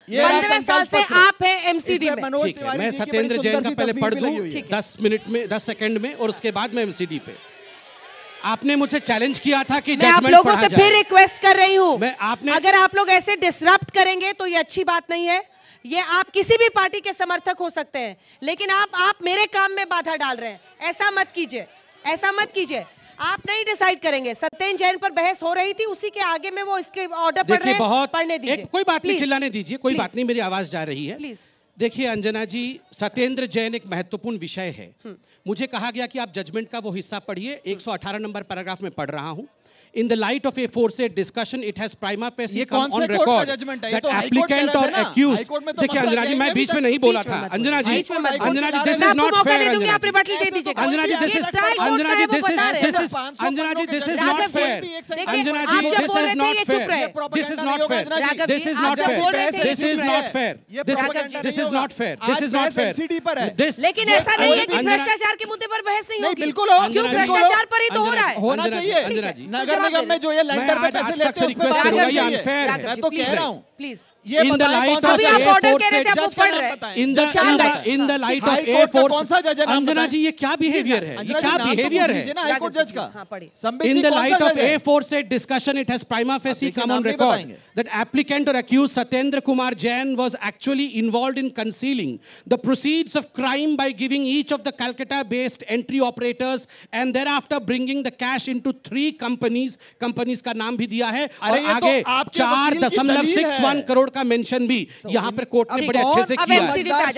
15 साल से आप हैं एमसीडी में। ठीक है, मैं सत्येंद्र जैन का पहले पढ़ दूं 10 मिनट में, 10 सेकंड में, और उसके बाद मैं एमसीडी पे। आपने मुझसे चैलेंज किया था कि मैं आप लोगों से फिर रिक्वेस्ट कर रही हूं, आपने अगर आप लोग ऐसे डिसरप्ट करेंगे तो ये अच्छी बात नहीं है। ये आप किसी भी पार्टी के समर्थक हो सकते हैं, लेकिन आप मेरे काम में बाधा डाल रहे हैं। ऐसा मत कीजिए, ऐसा मत कीजिए। आप नहीं डिसाइड करेंगे। सत्येंद्र जैन पर बहस हो रही थी, उसी के आगे में वो इसके ऑर्डर पढ़ रहे हैं, पढ़ने दीजिए। कोई बात नहीं, चिल्लाने दीजिए, कोई बात नहीं, मेरी आवाज जा रही है। प्लीज देखिए अंजना जी, सत्येंद्र जैन एक महत्वपूर्ण विषय है। मुझे कहा गया कि आप जजमेंट का वो हिस्सा पढ़िए। 118 नंबर पैराग्राफ में पढ़ रहा हूं। In the light of aforesaid discussion, it has prima facie come on record that applicant or accused. देखिए अंजना जी, मैं बीच में नहीं बोला था। अंजना जी, अंजना जी, this is not fair. Anjana ji, this is Anjana ji, this is Anjana ji, this is not fair. Anjana ji, this is not fair. This is not fair. This is not fair. This is not fair. This is not fair. This is not fair. लेकिन ऐसा नहीं है कि भ्रष्टाचार के मुद्दे पर बहस नहीं होगी। बिल्कुल, क्यों भ्रष्टाचार पर ही तो हो रहा है। होना चाहिए। अंजना जी, नगर निगम में जो ये लैंडर पे पैसे लेते हैं, उसमें बात करनी चाहिए। मैं तो कह रहा हूं, प्लीज ये in the light of in the light of A4, Anjana जी, ये क्या बिहेवियर है? ये क्या बिहेवियर है? हाईकोर्ट जज का In the light of aforesaid discussion, it has prima facie come on record that applicant or accused Satyendra Kumar Jain was actually involved in concealing the proceeds of crime by giving each of the Calcutta-based entry operators and thereafter bringing the cash into 3 companies. Companies का नाम भी दिया है और आगे 4.61 करोड़ का mention भी यहाँ पर कोर्ट ने बड़े अच्छे से किया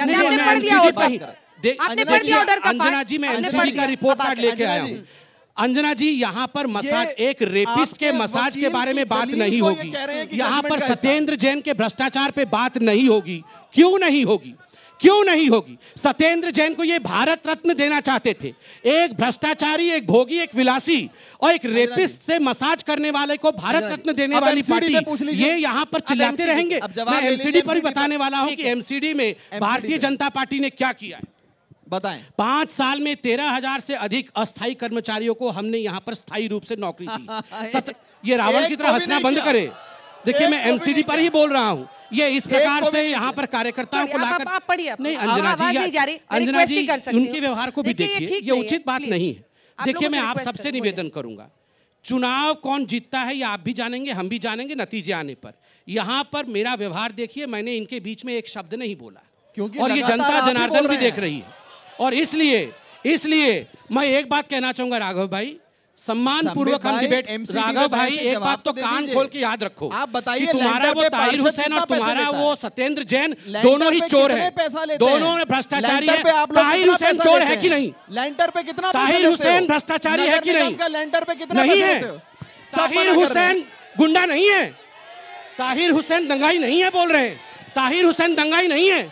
है। अंजना जी, मैं एमसीडी का रिपोर्ट कार्ड लेके आया हूँ। अंजना जी, यहाँ पर मसाज, एक रेपिस्ट के मसाज के बारे में बात नहीं होगी। यहाँ पर सत्येंद्र जैन के भ्रष्टाचार पे बात नहीं होगी। क्यों नहीं होगी? क्यों नहीं होगी? सत्येंद्र जैन को ये भारत रत्न देना चाहते थे। एक भ्रष्टाचारी, एक भोगी, एक विलासी और एक रेपिस्ट से मसाज करने वाले को भारत रत्न देने वाली पार्टी, ये यहाँ पर चिल्लाते रहेंगे। मैं एमसीडी पर ही बताने वाला हूँ कि एमसीडी में भारतीय जनता पार्टी ने क्या किया है, बताएं। 5 साल में 13,000 से अधिक अस्थायी कर्मचारियों को हमने यहाँ पर स्थायी रूप से नौकरी दी। ये रावण की तरह हंसना बंद करे। देखिए, मैं एमसीडी पर ही बोल रहा हूँ। ये इस प्रकार से यहाँ पर कार्यकर्ताओं को लाकर नहीं, अंजना जी, अंजना जी, उनके व्यवहार को भी देखिए, ये उचित बात नहीं है। देखिए, मैं आप सबसे निवेदन करूंगा, चुनाव कौन जीतता है ये आप भी जानेंगे, हम भी जानेंगे नतीजे आने पर। यहाँ पर मेरा व्यवहार देखिए, मैंने इनके बीच में एक शब्द नहीं बोला, और ये जनता जनार्दन भी देख रही है। और इसलिए मैं एक बात कहना चाहूंगा राघव भाई, सम्मान पूर्वक हम डिबेट। राघव भाई, एक बात तो कान खोल के याद रखो, आप बताइए, तुम्हारा वो ताहिर हुसैन और तुम्हारा वो सत्येंद्र जैन दोनों ही चोर हैं, दोनों भ्रष्टाचारी हैं। ताहिर हुसैन चोर है कि नहीं? लैंडर पे कितना? ताहिर हुसैन भ्रष्टाचारी है कि नहीं? लैंडर पे कितना नहीं है। ताहिर हुसैन गुंडा नहीं है, ताहिर हुसैन दंगाई नहीं है, बोल रहे हैं। ताहिर हुसैन दंगाई नहीं है।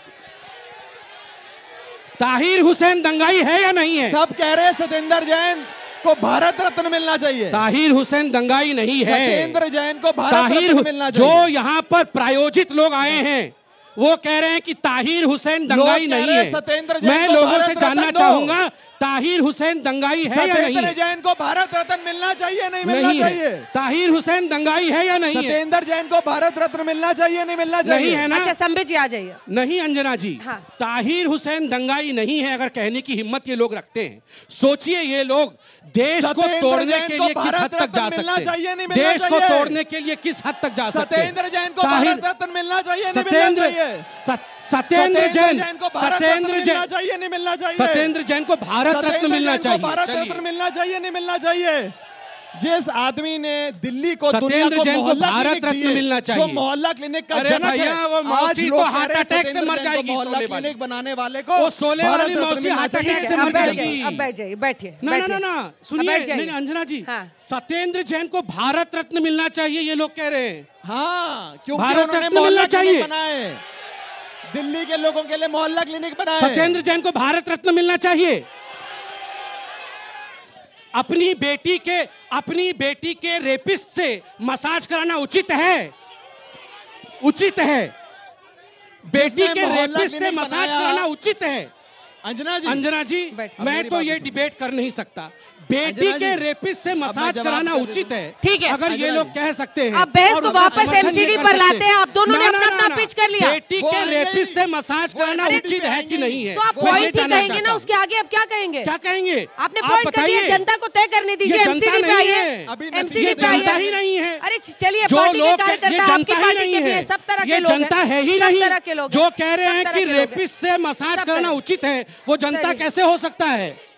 ताहिर हुसैन दंगाई है या नहीं है? सब कह रहे हैं सत्येंद्र जैन को भारत रत्न मिलना चाहिए। ताहिर हुसैन दंगाई नहीं है। सत्येंद्र जैन को भारत रत्न मिलना चाहिए। जो यहाँ पर प्रायोजित लोग आए हैं वो कह रहे हैं कि ताहिर हुसैन दंगाई नहीं है। मैं लोगों से जानना चाहूंगा, ताहिर हुसैन दंगाई है या नहीं? सत्येंद्र जैन को भारत रत्न मिलना चाहिए, नहीं मिलना चाहिए? ताहिर हुसैन दंगाई है या नहीं? सत्येंद्र जैन को भारत रत्न मिलना चाहिए, नहीं मिलना चाहिए? नहीं है ना? अच्छा, संबित जी आ जाइए। नहीं अंजना जी, ताहिर हुसैन दंगाई नहीं है अगर कहने की हिम्मत ये लोग रखते हैं। सोचिए, ये लोग देश को तोड़ने के लिए किस हद तक जा सकते हैं? देश को तोड़ने के लिए किस हद तक जा सकते हैं? सत्येंद्र जैन को भारत रत्न मिलना चाहिए, नहीं मिलना चाहिए? सत्येंद्र जैन को सत्येंद्र जैन नहीं मिलना चाहिए? सत्येंद्र जैन को भारत रत्न मिलना चाहिए। भारत रत्न मिलना चाहिए, नहीं मिलना चाहिए? जिस आदमी ने दिल्ली को, सत्येंद्र जैन को भारत रत्न मिलना चाहिए, जो मोहल्ला क्लिनिक का जनक है, वो मौसी तो हार्ट अटैक से मर जाएगी। मोहल्ला क्लिनिक बनाने वाले को, वो सोले वाली मौसी हार्ट अटैक से मर जाएगी। अब बैठ जाइए, बैठिए। ना, सुनिए, नहीं अंजना जी, सत्येंद्र जैन को भारत रत्न मिलना चाहिए ये लोग कह रहे हैं। हाँ, क्योंकि भारत रत्न मिलना चाहिए। बनाए दिल्ली के लोगों के लिए मोहल्ला क्लिनिक बनाए। सत्येंद्र जैन को भारत रत्न मिलना चाहिए। अपनी बेटी के रेपिस्ट से मसाज कराना उचित है? उचित है। बेटी के रेपिस्ट से मसाज कराना उचित है? अंजना जी बैठ। मैं मेरी तो बात ये सुनो। डिबेट कर नहीं सकता। बेटी अंजना के जी, रेपिस्ट से मसाज जवाब कराना कर उचित है, ठीक है। अगर ये अंजना लोग जी। कह सकते हैं। अब बहस और को उसका वापस समर्थन MCD ये कर पर सकते लाते हैं। आप दोनों ने ना, अपना ना, अपना ना, पिच कर लिया। बेटी वो के आएंगे ही रेपिस्ट से मसाज वो कराना आएंगे उचित ही है कि नहीं है? तो आप मैं ये पॉइंट ही जानना कहेंगे चाहता ना, हूं। उसके आगे अब क्या कहेंगे? क्या कहेंगे? आपने आप पॉइंट कर दिया, बताइए। जनता को तय करने दीजिए। ये जनता MCD पे नहीं आइए, है। अभी MCD ये पे आइए। जनता ही नहीं है। अरे चलिए, जो पार्टी के लोग ये कार्यकर्ता आपकी जनता ही पार्टी नहीं के भी है, हैं, सब तरह ये के लोग हैं। जनता है ही सब नहीं। तरह के लोग जो हैं। कह रहे सब हैं तरह कि के लोग हैं। रेपिस्ट से मसाज सब कराना तरह। उचित है, वो जनता सही। कैसे हो सकता है?